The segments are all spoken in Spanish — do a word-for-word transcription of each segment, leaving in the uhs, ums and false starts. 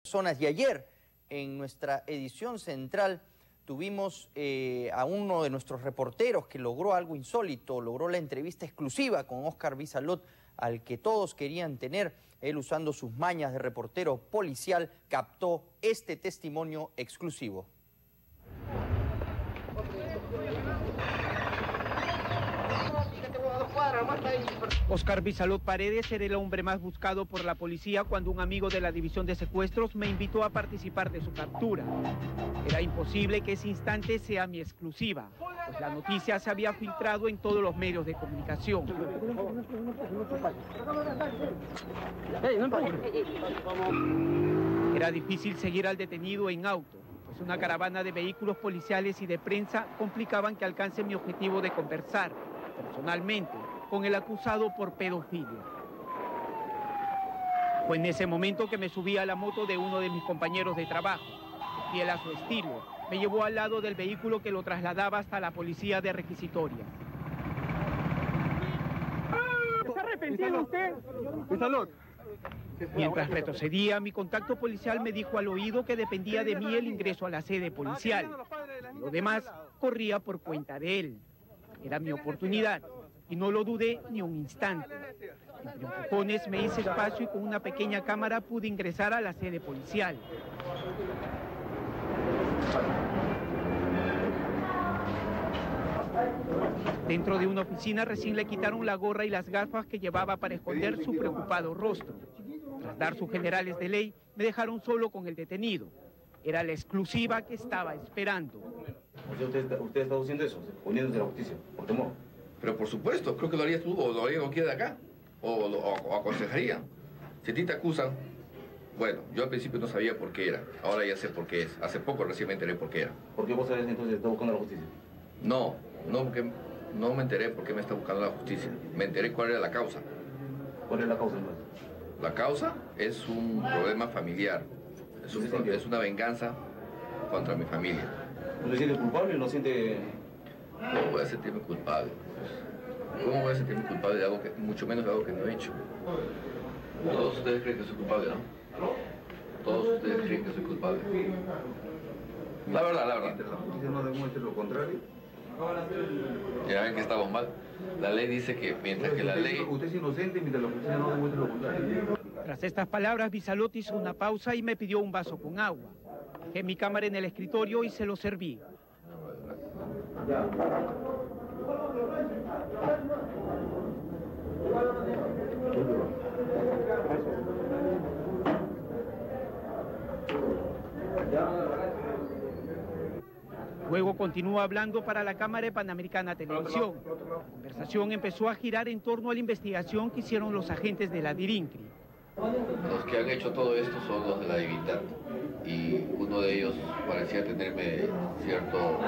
personas. Y ayer, en nuestra edición central, tuvimos eh, a uno de nuestros reporteros que logró algo insólito, logró la entrevista exclusiva con Óscar Bizalot, al que todos querían tener. Él, usando sus mañas de reportero policial, captó este testimonio exclusivo. Óscar Bizalot Paredes era el hombre más buscado por la policía cuando un amigo de la División de Secuestros me invitó a participar de su captura. Era imposible que ese instante sea mi exclusiva, pues la noticia se había filtrado en todos los medios de comunicación. Era difícil seguir al detenido en auto, pues una caravana de vehículos policiales y de prensa complicaban que alcance mi objetivo de conversar personalmente con el acusado por pedofilia. Fue en ese momento que me subí a la moto de uno de mis compañeros de trabajo. Fiel a su estilo, me llevó al lado del vehículo que lo trasladaba hasta la policía de requisitoria. ¿Está arrepentido usted? Bizalot. Mientras retrocedía, mi contacto policial me dijo al oído que dependía de mí el ingreso a la sede policial. Lo demás corría por cuenta de él. Era mi oportunidad y no lo dudé ni un instante. Entre empujones me hice espacio y con una pequeña cámara pude ingresar a la sede policial. Dentro de una oficina recién le quitaron la gorra y las gafas que llevaba para esconder su preocupado rostro. Tras dar sus generales de ley, me dejaron solo con el detenido. Era la exclusiva que estaba esperando. ¿Usted está, usted está haciendo eso, uniéndose a la justicia, por temor? Pero por supuesto, creo que lo harías tú, o lo haría cualquiera de acá, o, o, o aconsejaría. Si a ti te acusan, bueno, yo al principio no sabía por qué era, ahora ya sé por qué es. Hace poco recién me enteré por qué era. ¿Por qué vos sabés entonces que está buscando la justicia? No, no, porque no me enteré por qué me está buscando la justicia. Me enteré cuál era la causa. ¿Cuál es la causa entonces? La causa es un problema familiar, es, un, es una venganza contra mi familia. ¿No se siente culpable o no siente...? ¿Cómo voy a sentirme culpable? ¿Cómo voy a sentirme culpable de algo que, mucho menos de algo que no he hecho? Todos ustedes creen que soy culpable, ¿no? Todos ustedes creen que soy culpable. La verdad, la verdad. Mientras la justicia no demuestre lo contrario. Ya ven que estamos mal. La ley dice que mientras que la ley... Usted es inocente mientras la justicia no demuestre lo contrario. Tras estas palabras, Bizalot hizo una pausa y me pidió un vaso con agua. Dejé mi cámara en el escritorio y se lo serví. Luego continuó hablando para la cámara de Panamericana Televisión. La conversación empezó a girar en torno a la investigación que hicieron los agentes de la DIRINCRI. Los que han hecho todo esto son los de la Divinidad. Y uno de ellos parecía tenerme cierto,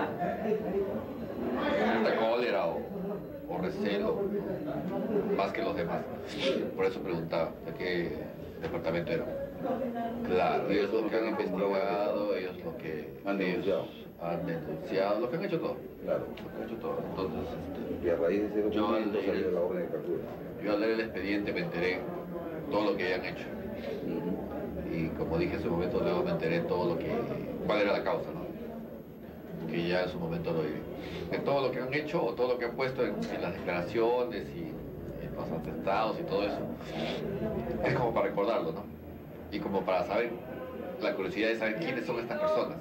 cierta cólera o, o recelo, más que los demás. Por eso preguntaba de qué departamento era. Claro, ellos los que han investigado, ellos los que han denunciado. Han denunciado, los que han hecho todo. Claro. Los que han hecho todo. Entonces, este, y a raíz de ese documento yo, salió la orden de captura. Yo al leer el expediente me enteré todo lo que hayan hecho. Uh-huh. Y como dije en su momento, luego me enteré todo lo que, cuál era la causa, ¿no? Que ya en su momento lo viví. De todo lo que han hecho o todo lo que han puesto en, en las declaraciones y en los atestados y todo eso, es como para recordarlo, ¿no? Y como para saber, la curiosidad de saber quiénes son estas personas.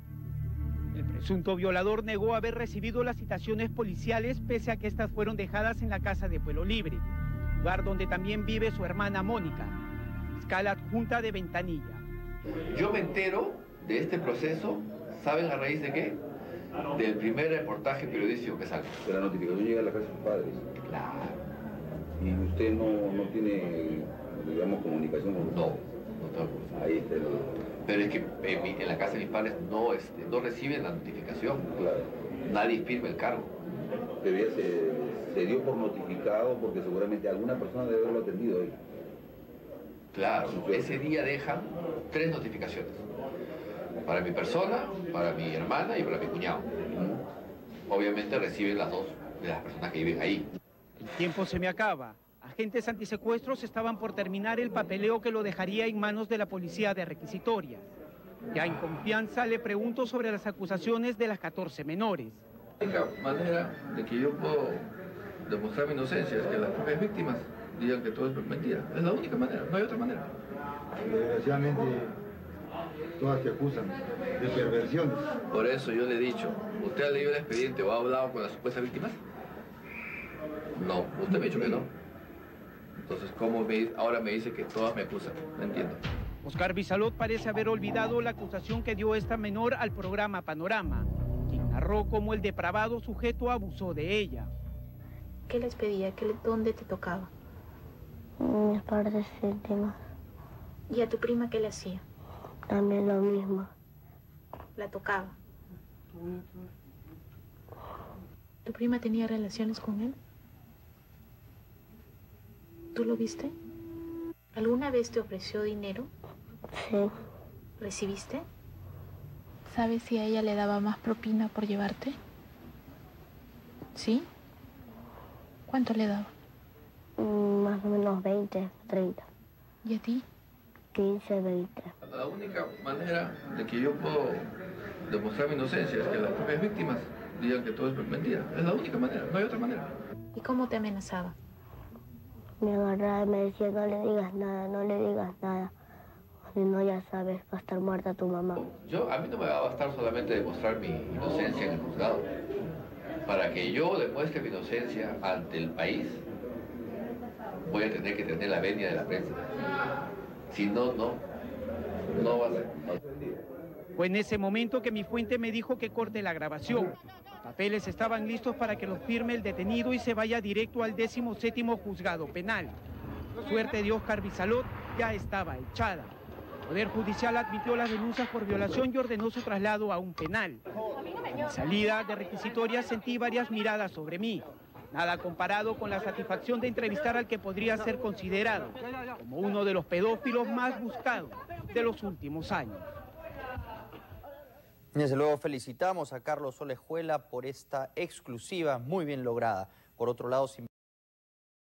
El presunto violador negó haber recibido las citaciones policiales pese a que estas fueron dejadas en la casa de Pueblo Libre, lugar donde también vive su hermana Mónica, fiscal adjunta de Ventanilla. Yo me entero de este proceso, ¿saben a raíz de qué? Del primer reportaje periodístico que sale. Que la notificación llega a la casa de sus padres. Claro. Y usted no, no tiene, digamos, comunicación con No, no tengo comunicación. Ahí está el... Pero es que en, mi, en la casa de mis padres no, este, no reciben la notificación. Claro. Nadie firma el cargo. Pero ya se, se dio por notificado porque seguramente alguna persona debe haberlo atendido ahí. Claro, ese día dejan tres notificaciones. Para mi persona, para mi hermana y para mi cuñado. Obviamente reciben las dos de las personas que viven ahí. El tiempo se me acaba. agentes antisecuestros estaban por terminar el papeleo que lo dejaría en manos de la policía de requisitorias. Ya en confianza le pregunto sobre las acusaciones de las catorce menores. La única manera de que yo puedo demostrar mi inocencia es que las propias víctimas digan que todo es mentira. Es la única manera, no hay otra manera. Desgraciadamente, todas te acusan de perversiones. Por eso yo le he dicho, ¿usted ha leído el expediente o ha hablado con las supuestas víctimas? No, usted me ha dicho que no. Entonces, ¿cómo me, ahora me dice que todas me acusan? No entiendo. Oscar Bizalot parece haber olvidado la acusación que dio esta menor al programa Panorama, quien narró cómo el depravado sujeto abusó de ella. ¿Qué les pedía? ¿Qué, ¿Dónde te tocaba? Mis partes íntimas. ¿Y a tu prima qué le hacía? También lo mismo. La tocaba. ¿Tu prima tenía relaciones con él? ¿Tú lo viste? ¿Alguna vez te ofreció dinero? Sí. ¿Recibiste? ¿Sabes si a ella le daba más propina por llevarte? ¿Sí? ¿Cuánto le daba? Mm, más o menos veinte, treinta. ¿Y a ti? quince, veinte. La única manera de que yo puedo demostrar mi inocencia es que las propias víctimas digan que todo es mentira. Es la única manera, no hay otra manera. ¿Y cómo te amenazaba? Me agarraba y me decía, no le digas nada, no le digas nada. Si no, ya sabes, va a estar muerta tu mamá. Yo, a mí no me va a bastar solamente demostrar mi inocencia en el juzgado. Para que yo demuestre mi inocencia ante el país, voy a tener que tener la venia de la prensa. Si no, no, no va a ser. Fue en ese momento que mi fuente me dijo que corte la grabación. Los papeles estaban listos para que los firme el detenido y se vaya directo al décimo séptimo juzgado penal. La suerte de Oscar Bizalot ya estaba echada. El Poder Judicial admitió las denuncias por violación y ordenó su traslado a un penal. En mi salida de requisitoria sentí varias miradas sobre mí. Nada comparado con la satisfacción de entrevistar al que podría ser considerado como uno de los pedófilos más buscados de los últimos años. Desde luego felicitamos a Carlos Olejuela por esta exclusiva muy bien lograda. Por otro lado,